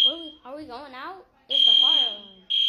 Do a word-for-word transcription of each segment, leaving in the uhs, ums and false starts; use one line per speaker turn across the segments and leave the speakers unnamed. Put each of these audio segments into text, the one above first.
Where we, are we going out? It's the fire alarm.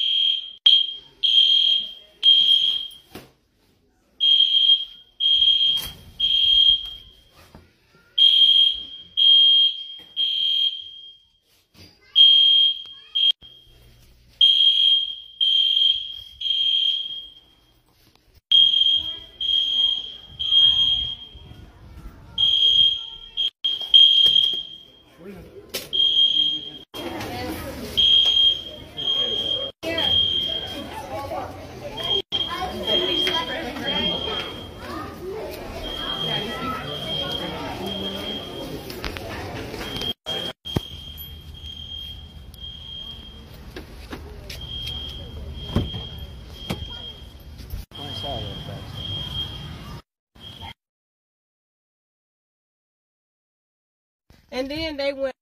And then they went.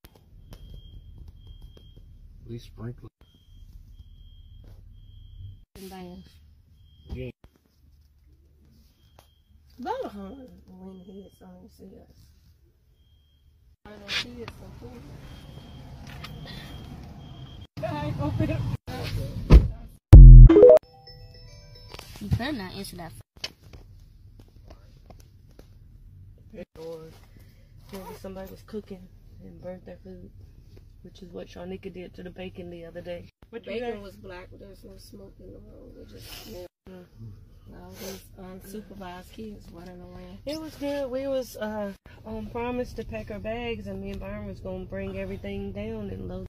We sprinkled.
Yeah. About a hundred when he hits on and see us. I don't see it so cool.
You better not answer that.
Or maybe somebody was cooking and burnt their food, which is what Shanika did to the bacon the other day.
But bacon was black, but there's no smoke in the room. We just smelled.
Mm.
All these unsupervised kids running around.
It was good. We was uh, on promise to pack our bags, and me and Byron was gonna bring everything down and load.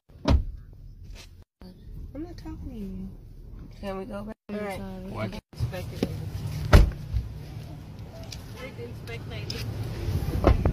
I'm not talking to you. Can we go back?
All right.
Why?
Spectator. They didn't spectate.